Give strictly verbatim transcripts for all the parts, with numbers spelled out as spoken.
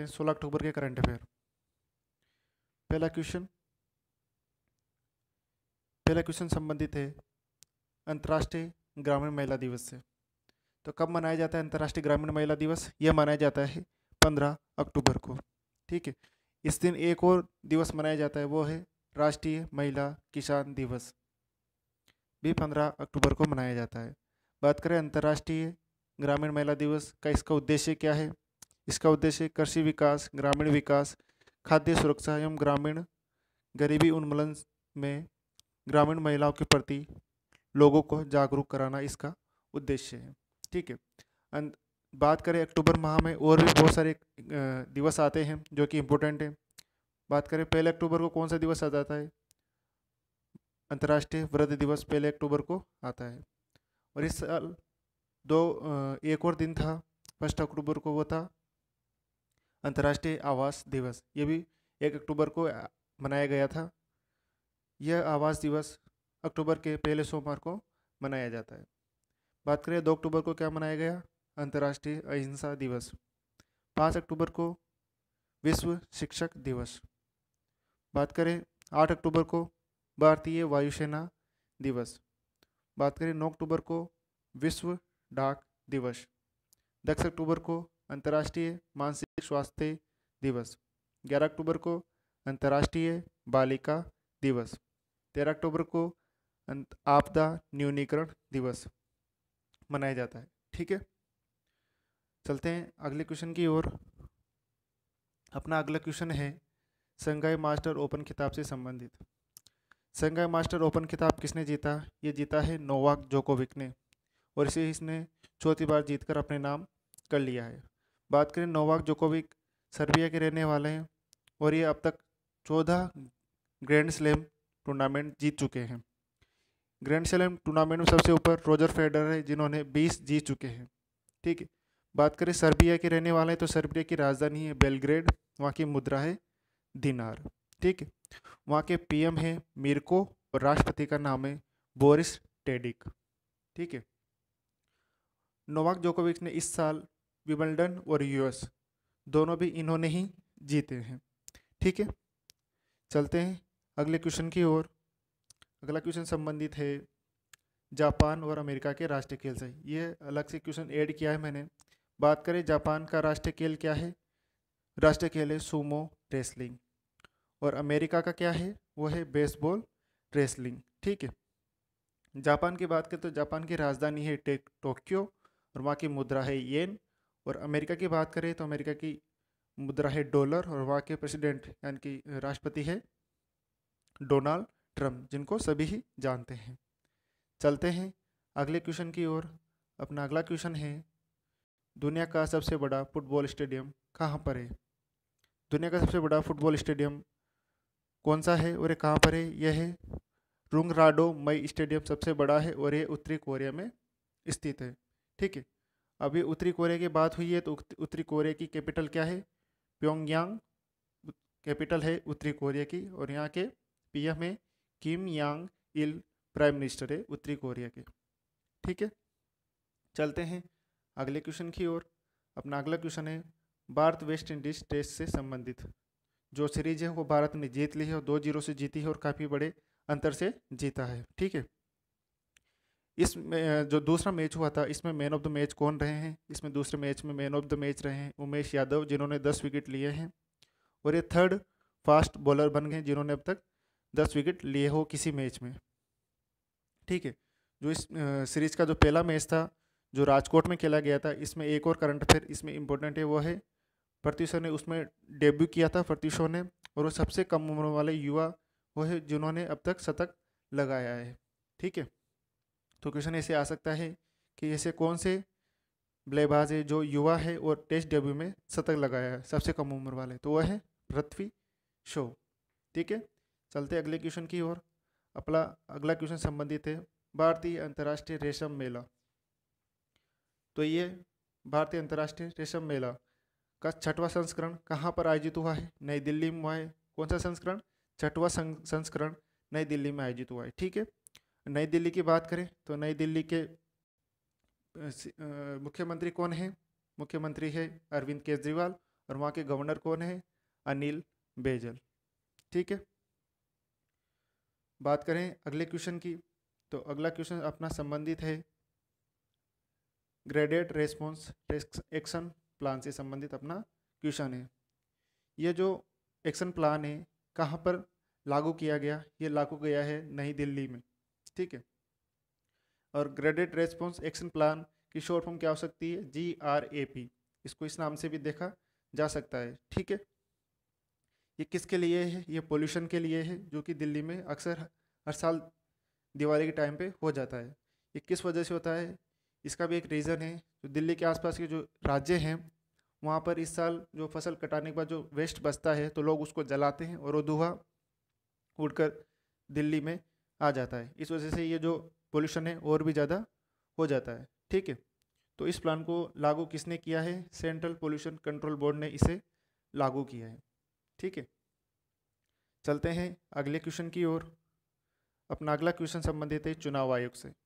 हैं सोलह अक्टूबर के करंट अफेयर। पहला क्वेश्चन पहला क्वेश्चन संबंधित है अंतर्राष्ट्रीय ग्रामीण महिला दिवस से। तो कब मनाया जाता है अंतर्राष्ट्रीय ग्रामीण महिला दिवस? यह मनाया जाता है पंद्रह अक्टूबर को। ठीक है, इस दिन एक और दिवस मनाया जाता है, वो है राष्ट्रीय महिला किसान दिवस, भी पंद्रह अक्टूबर को मनाया जाता है। बात करें अंतर्राष्ट्रीय ग्रामीण महिला दिवस का, इसका उद्देश्य क्या है? इसका उद्देश्य कृषि विकास, ग्रामीण विकास, खाद्य सुरक्षा एवं ग्रामीण गरीबी उन्मूलन में ग्रामीण महिलाओं के प्रति लोगों को जागरूक कराना इसका उद्देश्य है। ठीक है, बात करें अक्टूबर माह में और भी बहुत सारे दिवस आते हैं जो कि इम्पोर्टेंट है। बात करें पहले अक्टूबर को कौन सा दिवस आ जाता है? अंतर्राष्ट्रीय वृद्ध दिवस पहले अक्टूबर को आता है। और इस साल दो एक और दिन था, फर्स्ट अक्टूबर को, वो था अंतर्राष्ट्रीय आवास दिवस। ये भी एक अक्टूबर को मनाया गया था। यह आवास दिवस अक्टूबर के पहले सोमवार को मनाया जाता है। बात करें दो अक्टूबर को क्या मनाया गया? अंतर्राष्ट्रीय अहिंसा दिवस। पाँच अक्टूबर को विश्व शिक्षक दिवस। बात करें आठ अक्टूबर को भारतीय वायुसेना दिवस। बात करें नौ अक्टूबर को विश्व डाक दिवस। दस अक्टूबर को अंतर्राष्ट्रीय मानसिक स्वास्थ्य दिवस। ग्यारह अक्टूबर को अंतर्राष्ट्रीय बालिका दिवस। तेरह अक्टूबर को आपदा न्यूनीकरण दिवस मनाया जाता है। ठीक है, चलते हैं अगले क्वेश्चन की ओर। अपना अगला क्वेश्चन है शंघाई मास्टर ओपन खिताब से संबंधित। शंघाई मास्टर ओपन खिताब किसने जीता? ये जीता है नोवाक जोकोविक ने, और इसे इसने चौथी बार जीतकर अपने नाम कर लिया है। बात करें नोवाक जोकोविक सर्बिया के रहने वाले हैं और ये अब तक चौदह ग्रैंड स्लैम टूर्नामेंट जीत चुके हैं। ग्रैंड स्लैम टूर्नामेंट में सबसे ऊपर रोजर फेडरर है जिन्होंने बीस जीत चुके हैं। ठीक है, बात करें सर्बिया के रहने वाले हैं तो सर्बिया की राजधानी है बेलग्रेड, वहाँ की मुद्रा है दिनार। ठीक है, वहाँ के पीएम है मिर्को और राष्ट्रपति का नाम है बोरिस टेडिक। ठीक है, नोवाक जोकोविक ने इस साल विंबलडन और यूएस दोनों भी इन्होंने ही जीते हैं। ठीक है, चलते हैं अगले क्वेश्चन की ओर। अगला क्वेश्चन संबंधित है जापान और अमेरिका के राष्ट्रीय खेल से। ये अलग से क्वेश्चन ऐड किया है मैंने। बात करें जापान का राष्ट्रीय खेल क्या है? राष्ट्रीय खेल है सूमो रेसलिंग। और अमेरिका का क्या है? वो है बेसबॉल रेसलिंग। ठीक है, जापान की बात करें तो जापान की राजधानी है टोक्यो और वहाँ की मुद्रा है येन। और अमेरिका की बात करें तो अमेरिका की मुद्रा है डॉलर और वहाँ के प्रेसिडेंट यानी कि राष्ट्रपति है डोनाल्ड ट्रंप, जिनको सभी ही जानते हैं। चलते हैं अगले क्वेश्चन की ओर। अपना अगला क्वेश्चन है दुनिया का सबसे बड़ा फुटबॉल स्टेडियम कहाँ पर है? दुनिया का सबसे बड़ा फुटबॉल स्टेडियम कौन सा है और ये कहाँ पर है? यह है रुंगराडो मई स्टेडियम, सबसे बड़ा है और ये उत्तरी कोरिया में स्थित है। ठीक है, अभी उत्तरी कोरिया की बात हुई है तो उत्तरी कोरिया की कैपिटल क्या है? प्योंगयांग कैपिटल है उत्तरी कोरिया की, और यहाँ के पीएम है किम यांग इल, प्राइम मिनिस्टर है उत्तरी कोरिया के। ठीक है, चलते हैं अगले क्वेश्चन की ओर। अपना अगला क्वेश्चन है भारत वेस्ट इंडीज टेस्ट से संबंधित। जो सीरीज है वो भारत ने जीत ली है और दो जीरो से जीती है और काफ़ी बड़े अंतर से जीता है। ठीक है, इस जो दूसरा मैच हुआ था इसमें मैन ऑफ द मैच कौन रहे हैं? इसमें दूसरे मैच में मैन ऑफ द मैच रहे हैं उमेश यादव, जिन्होंने दस विकेट लिए हैं। और ये थर्ड फास्ट बॉलर बन गए जिन्होंने अब तक दस विकेट लिए हो किसी मैच में। ठीक है, जो इस सीरीज का जो पहला मैच था जो राजकोट में खेला गया था, इसमें एक और करंट अफेयर इसमें इम्पोर्टेंट है, वो है पृथ्वी शॉ ने उसमें डेब्यू किया था पृथ्वी शॉ ने, और वो सबसे कम उम्र वाले युवा वो है जिन्होंने अब तक शतक लगाया है। ठीक है, तो क्वेश्चन ऐसे आ सकता है कि ऐसे कौन से बल्लेबाज है जो युवा है और टेस्ट डेब्यू में शतक लगाया है सबसे कम उम्र वाले? तो वह है पृथ्वी शॉ। ठीक है, चलते अगले क्वेश्चन की ओर। अपना अगला क्वेश्चन संबंधित है भारतीय अंतर्राष्ट्रीय रेशम मेला। तो ये भारतीय अंतर्राष्ट्रीय रेशम मेला का छठवां संस्करण कहाँ पर आयोजित हुआ है? नई दिल्ली में हुआ है। कौन सा संस्करण? छठवां संस्करण नई दिल्ली में आयोजित हुआ है। ठीक है, नई दिल्ली की बात करें तो नई दिल्ली के मुख्यमंत्री कौन है? मुख्यमंत्री है अरविंद केजरीवाल, और वहाँ के गवर्नर कौन है? अनिल बैजल। ठीक है, बात करें अगले क्वेश्चन की, तो अगला क्वेश्चन अपना संबंधित है ग्रेडेड रेस्पॉन्स एक्शन प्लान से संबंधित अपना क्वेश्चन है। ये जो एक्शन प्लान है कहाँ पर लागू किया गया? ये लागू गया है नई दिल्ली में। ठीक है, और ग्रेडेड रेस्पॉन्स एक्शन प्लान की शॉर्ट फॉर्म क्या हो सकती है? G R A P. इसको इस नाम से भी देखा जा सकता है। ठीक है, ये किसके लिए है? ये पोल्यूशन के लिए है, जो कि दिल्ली में अक्सर हर साल दिवाली के टाइम पे हो जाता है। ये किस वजह से होता है? इसका भी एक रीज़न है। जो दिल्ली के आसपास के जो राज्य हैं वहाँ पर इस साल जो फसल कटाने के बाद जो वेस्ट बचता है तो लोग उसको जलाते हैं और वो धुआं उड़कर दिल्ली में आ जाता है। इस वजह से ये जो पोल्यूशन है और भी ज़्यादा हो जाता है। ठीक है, तो इस प्लान को लागू किसने किया है? सेंट्रल पोल्यूशन कंट्रोल बोर्ड ने इसे लागू किया है। ठीक है, चलते हैं अगले क्वेश्चन की ओर। अपना अगला क्वेश्चन संबंधित है चुनाव आयोग से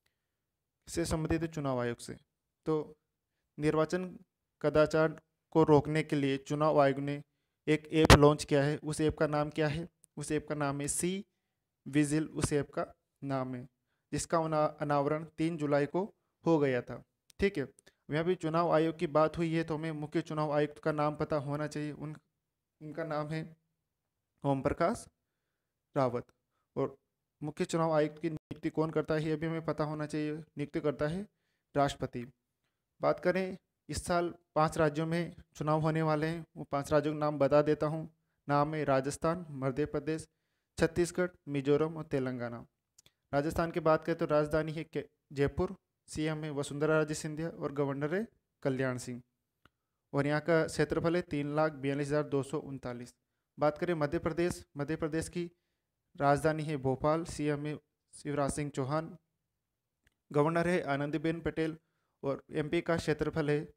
से संबंधित है चुनाव आयोग से। तो निर्वाचन कदाचार को रोकने के लिए चुनाव आयोग ने एक ऐप लॉन्च किया है। उस ऐप का नाम क्या है? उस ऐप का नाम है सी विजिल। उस ऐप का नाम है, जिसका अनावरण तीन जुलाई को हो गया था। ठीक है, यहाँ भी चुनाव आयोग की बात हुई है तो हमें मुख्य चुनाव आयुक्त का नाम पता होना चाहिए। उन उनका नाम है ओम प्रकाश रावत। और मुख्य चुनाव आयुक्त की नियुक्ति कौन करता है? ये भी हमें पता होना चाहिए। नियुक्ति करता है राष्ट्रपति। बात करें इस साल पांच राज्यों में चुनाव होने वाले हैं, वो पांच राज्यों के नाम बता देता हूँ। नाम है राजस्थान, मध्य प्रदेश, छत्तीसगढ़, मिजोरम और तेलंगाना। राजस्थान की बात करें तो राजधानी है जयपुर, सीएम है वसुंधरा राजे सिंधिया और गवर्नर है कल्याण सिंह। और यहाँ का क्षेत्रफल है तीन लाख बयालीस हज़ार दो सौ उनतालीस। बात करें मध्य प्रदेश, मध्य प्रदेश की राजधानी है भोपाल, सीएम है शिवराज सिंह चौहान, गवर्नर है आनंदीबेन पटेल और एमपी का क्षेत्रफल है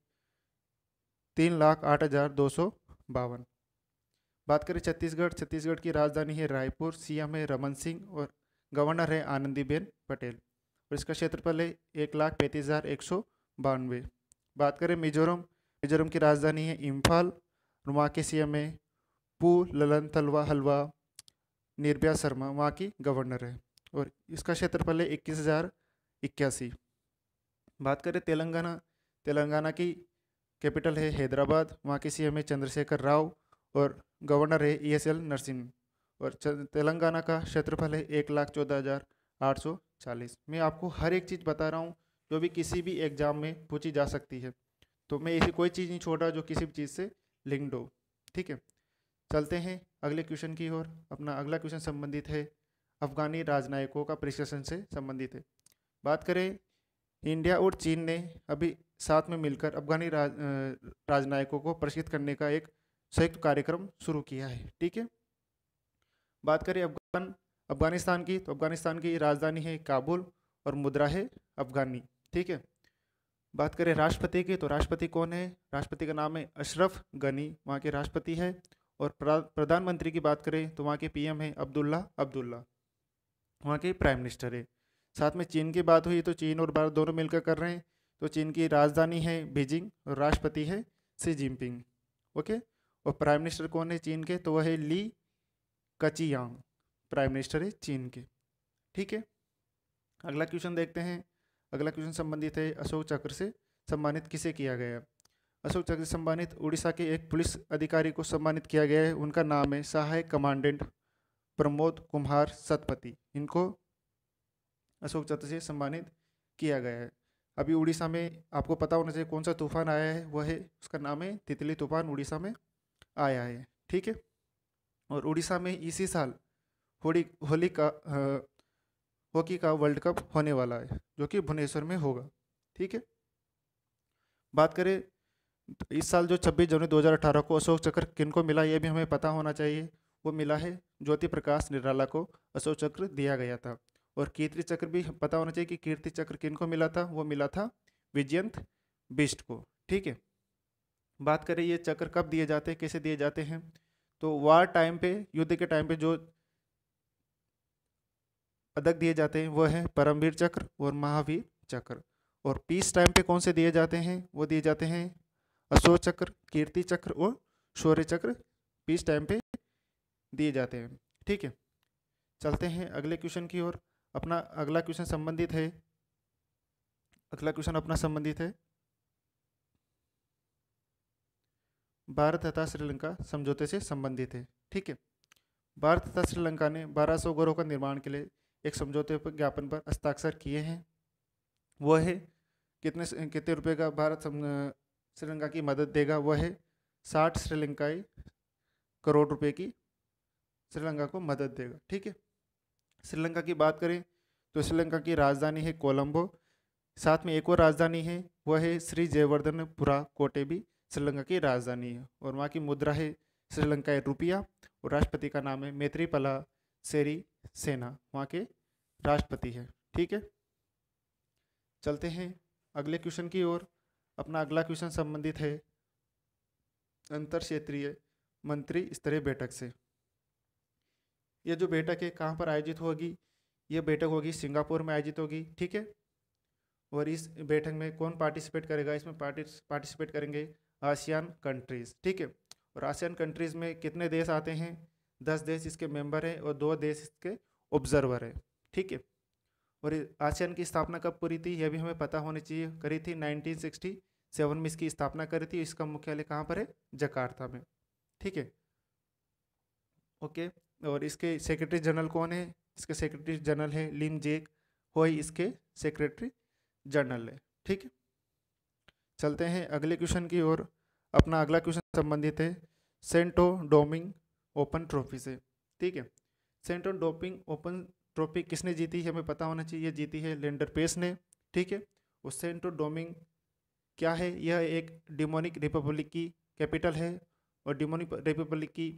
तीन लाख आठ हज़ार दो सौ बावन। बात करें छत्तीसगढ़, छत्तीसगढ़ की राजधानी है रायपुर, सीएम है रमन सिंह और गवर्नर है आनंदीबेन पटेल और इसका क्षेत्रफल है एक लाख पैंतीस हज़ार एक सौ बानवे। बात करें मिजोरम, मिजोरम की राजधानी है इम्फाल और वहाँ के सीएम है पू ललन तलवा हलवा निर्भया शर्मा, वहाँ की गवर्नर है और इसका क्षेत्रफल है इक्कीस हज़ार इक्यासी। बात करें तेलंगाना, तेलंगाना की कैपिटल है हैदराबाद, वहाँ के सीएम है चंद्रशेखर राव और गवर्नर है ई एस एल नरसिम्हा और तेलंगाना का क्षेत्रफल है एक लाख चौदह हज़ार आठ सौ चालीस। मैं आपको हर एक चीज़ बता रहा हूँ जो भी किसी भी एग्जाम में पूछी जा सकती है, तो मैं ऐसी कोई चीज़ नहीं छोड़ रहा जो किसी भी चीज़ से लिंक्ड हो। ठीक है, चलते हैं अगले क्वेश्चन की ओर। अपना अगला क्वेश्चन संबंधित है अफगानी राजनयिकों का प्रशिक्षण से संबंधित है। बात करें इंडिया और चीन ने अभी साथ में मिलकर अफगानी राज राजनयिकों को प्रशिक्षित करने का एक संयुक्त कार्यक्रम शुरू किया है। ठीक है, बात करें अफगान अफगानिस्तान की, तो अफगानिस्तान की राजधानी है काबुल और मुद्रा है अफगानी। ठीक है, बात करें राष्ट्रपति की, तो राष्ट्रपति कौन है? राष्ट्रपति का नाम है अशरफ गनी, वहाँ के राष्ट्रपति है। और प्रधानमंत्री की बात करें तो वहाँ के पीएम है अब्दुल्ला अब्दुल्ला, वहाँ के प्राइम मिनिस्टर है। साथ में चीन की बात हुई तो चीन और भारत दोनों मिलकर कर रहे हैं, तो चीन की राजधानी है बीजिंग और राष्ट्रपति है शी जिनपिंग। ओके, और प्राइम मिनिस्टर कौन है चीन के? तो वह है ली कचियांग, प्राइम मिनिस्टर है चीन के। ठीक है, अगला क्वेश्चन देखते हैं। अगला क्वेश्चन संबंधित है अशोक चक्र से सम्मानित किसे किया गया? अशोक चक्र से सम्मानित उड़ीसा के एक पुलिस अधिकारी को सम्मानित किया गया है। उनका नाम है सहायक कमांडेंट प्रमोद कुमार सतपथी। इनको अशोक चक्र से सम्मानित किया गया है। अभी उड़ीसा में आपको पता होना चाहिए कौन सा तूफान आया है, वह है उसका नाम है तितली तूफान, उड़ीसा में आया है। ठीक है, और उड़ीसा में इसी साल होली होली का हॉकी का वर्ल्ड कप होने वाला है जो कि भुवनेश्वर में होगा। ठीक है, बात करें इस साल जो छब्बीस जनवरी दो हज़ार अठारह को अशोक चक्र किनको मिला, यह भी हमें पता होना चाहिए। वो मिला है ज्योति प्रकाश निराला को अशोक चक्र दिया गया था। और कीर्ति चक्र भी पता होना चाहिए कि कीर्ति चक्र किनको मिला था, वो मिला था विजयंत बिष्ट को। ठीक है, बात करें ये चक्र कब दिए जाते हैं, कैसे दिए जाते हैं, तो वार टाइम पे, युद्ध के टाइम पे जो पदक दिए जाते हैं वो है परमवीर चक्र और महावीर चक्र। और पीस टाइम पे कौन से दिए जाते हैं, वो दिए जाते हैं अशोक चक्र, कीर्ति चक्र और शौर्य चक्र पीस टाइम पे दिए जाते हैं। ठीक है, चलते हैं अगले क्वेश्चन की ओर। अपना अगला क्वेश्चन संबंधित है अगला क्वेश्चन अपना संबंधित है भारत तथा श्रीलंका समझौते से संबंधित है। ठीक है, भारत तथा श्रीलंका ने बारह सौ घरों का निर्माण के लिए एक समझौते पर ज्ञापन पर हस्ताक्षर किए हैं। वह है कितने कितने रुपए का भारत श्रीलंका की मदद देगा? वह है साठ श्रीलंकाई करोड़ रुपए की श्रीलंका को मदद देगा। ठीक है, श्रीलंका की बात करें तो श्रीलंका की राजधानी है कोलंबो, साथ में एक और राजधानी है वह है श्री जयवर्धनपुरा कोटे भी श्रीलंका की राजधानी है, और वहाँ की मुद्रा है श्रीलंकाई रुपया, और राष्ट्रपति का नाम है मैत्रीपाला सिरिसेना, वहाँ के राष्ट्रपति है। ठीक है, चलते हैं अगले क्वेश्चन की ओर। अपना अगला क्वेश्चन संबंधित है अंतर क्षेत्रीय मंत्री स्तरीय बैठक से। यह जो बैठक है कहाँ पर आयोजित होगी? यह बैठक होगी सिंगापुर में आयोजित होगी। ठीक है, और इस बैठक में कौन पार्टिसिपेट करेगा? इसमें पार्टिसिपेट करेंगे आसियान कंट्रीज। ठीक है, और आसियान कंट्रीज में कितने देश आते हैं? दस देश इसके मेंबर हैं और दो देश इसके ऑब्जर्वर हैं। ठीक है, और आसियान की स्थापना कब पूरी थी यह भी हमें पता होनी चाहिए। करी थी नाइनटीन सिक्सटी सेवन में इसकी स्थापना करी थी। इसका मुख्यालय कहाँ पर है? जकार्ता में। ठीक है, ओके, और इसके सेक्रेटरी जनरल कौन है? इसके सेक्रेटरी जनरल है लिम जेक होई, इसके सेक्रेटरी जनरल है। ठीक है, चलते हैं अगले क्वेश्चन की ओर। अपना अगला क्वेश्चन संबंधित है सेंटो डोमिंग ओपन ट्रॉफी से। ठीक है, सेंटो डोमिंग ओपन ट्रॉफी किसने जीती है हमें पता होना चाहिए। ये जीती है लेंडर पेस ने। ठीक है, और सेंटो डोमिंग क्या है? यह एक डिमोनिक रिपब्लिक की कैपिटल है, और डिमोनिक रिपब्लिक की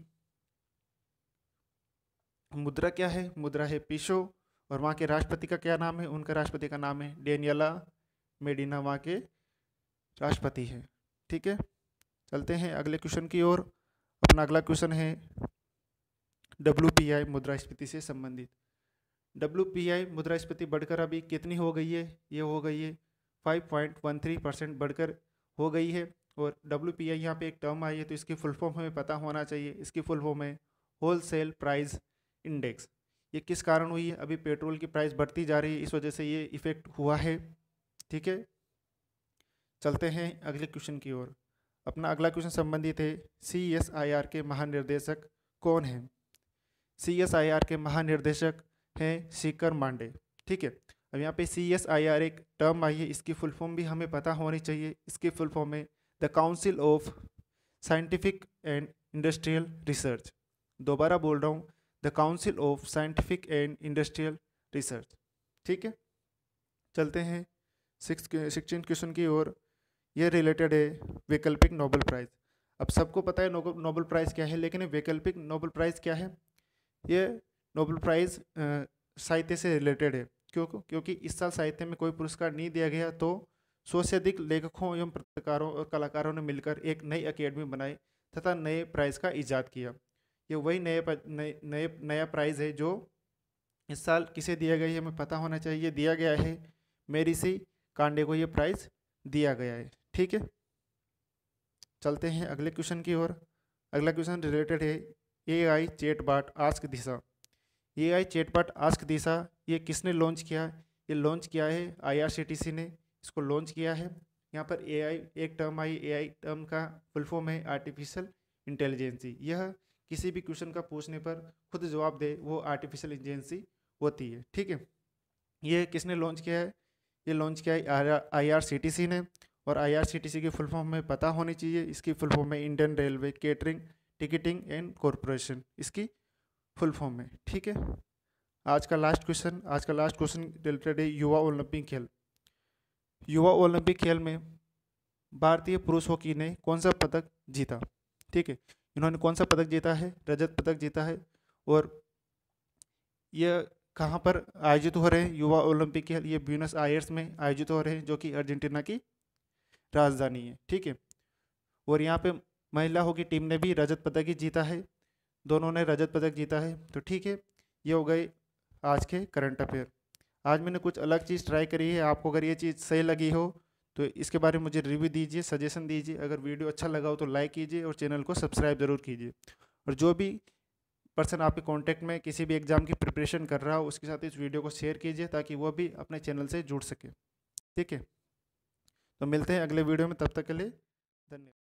मुद्रा क्या है? मुद्रा है पीसो, और वहाँ के राष्ट्रपति का क्या नाम है? उनका राष्ट्रपति का नाम है डेनियला मेडिना, वहाँ के राष्ट्रपति है। ठीक है, चलते हैं अगले क्वेश्चन की ओर। अपना अगला क्वेश्चन है डब्ल्यू पी आई मुद्रास्फीति से संबंधित। डब्ल्यू पी आई मुद्रास्फीति बढ़कर अभी कितनी हो गई है? ये हो गई है five point one three percent बढ़कर हो गई है। और डब्ल्यू पी आई यहाँ पे एक टर्म आई है तो इसकी फुल फॉर्म हमें पता होना चाहिए। इसकी फुल फॉर्म है होल सेल प्राइस इंडेक्स। ये किस कारण हुई है? अभी पेट्रोल की प्राइस बढ़ती जा रही है, इस वजह से ये इफेक्ट हुआ है। ठीक है, चलते हैं अगले क्वेश्चन की ओर। अपना अगला क्वेश्चन संबंधित है सी एस आई आर के महानिर्देशक कौन हैं? सी एस आई आर के महानिर्देशक हैं शिखर मांडे। ठीक है, अब यहाँ पे सी एस आई आर एक टर्म आई है, इसकी फुल फॉर्म भी हमें पता होनी चाहिए। इसकी फुल फॉर्म है the council of scientific and industrial research. दोबारा बोल रहा हूँ, the council of scientific and industrial research. ठीक है, चलते हैं सिक्स सिक्सटीन क्वेश्चन की ओर। यह रिलेटेड है वैकल्पिक नोबेल प्राइज़। अब सबको पता है नोबेल प्राइज़ क्या है, लेकिन वैकल्पिक नोबेल प्राइज़ क्या है? ये नोबेल प्राइज़ साहित्य से रिलेटेड है। क्यों? क्योंकि इस साल साहित्य में कोई पुरस्कार नहीं दिया गया, तो सौ से अधिक लेखकों एवं पत्रकारों और कलाकारों ने मिलकर एक नई अकेडमी बनाई तथा नए प्राइज़ का इजाद किया। ये वही नए नए नए नया प्राइज़ है जो इस साल किसे दिया गया है हमें पता होना चाहिए। दिया गया है मेरी सी कांडे को ये प्राइज़ दिया गया है। ठीक है, चलते हैं अगले क्वेश्चन की ओर। अगला क्वेश्चन रिलेटेड है A I chatbot ask Disha. A I chatbot ask Disha ये किसने लॉन्च किया? ये लॉन्च किया है I R C T C ने इसको लॉन्च किया है। यहाँ पर ए आई एक टर्म आई, ए आई टर्म का फुल फॉर्म है आर्टिफिशियल इंटेलिजेंसी। यह किसी भी क्वेश्चन का पूछने पर खुद जवाब दे, वो आर्टिफिशियल इंटेलिजेंसी होती है। ठीक है, ये किसने लॉन्च किया है? ये लॉन्च किया है I R C T C ने, और I R C T C की फुल फॉर्म में पता होनी चाहिए। इसकी फुल फॉर्म है Indian railway catering ticketing and corporation, इसकी फुल फॉर्म है। ठीक है, आज का लास्ट क्वेश्चन आज का लास्ट क्वेश्चन रिलेटेड है युवा ओलंपिक खेल। युवा ओलंपिक खेल में भारतीय पुरुष हॉकी ने कौन सा पदक जीता? ठीक है, इन्होंने कौन सा पदक जीता है? रजत पदक जीता है। और यह कहाँ पर आयोजित हो रहे हैं युवा ओलंपिक खेल? ये ब्यूनस आयर्स में आयोजित हो रहे हैं, जो कि अर्जेंटीना की राजधानी है। ठीक है, और यहाँ पे महिला हॉकी टीम ने भी रजत पदक ही जीता है, दोनों ने रजत पदक जीता है। तो ठीक है, ये हो गए आज के करंट अफेयर। आज मैंने कुछ अलग चीज़ ट्राई करी है, आपको अगर ये चीज़ सही लगी हो तो इसके बारे में मुझे रिव्यू दीजिए, सजेशन दीजिए। अगर वीडियो अच्छा लगा हो तो लाइक कीजिए और चैनल को सब्सक्राइब ज़रूर कीजिए। और जो भी पर्सन आपके कांटेक्ट में किसी भी एग्ज़ाम की प्रिपरेशन कर रहा हो उसके साथ इस वीडियो को शेयर कीजिए ताकि वो भी अपने चैनल से जुड़ सके। ठीक है, तो मिलते हैं अगले वीडियो में, तब तक के लिए धन्यवाद।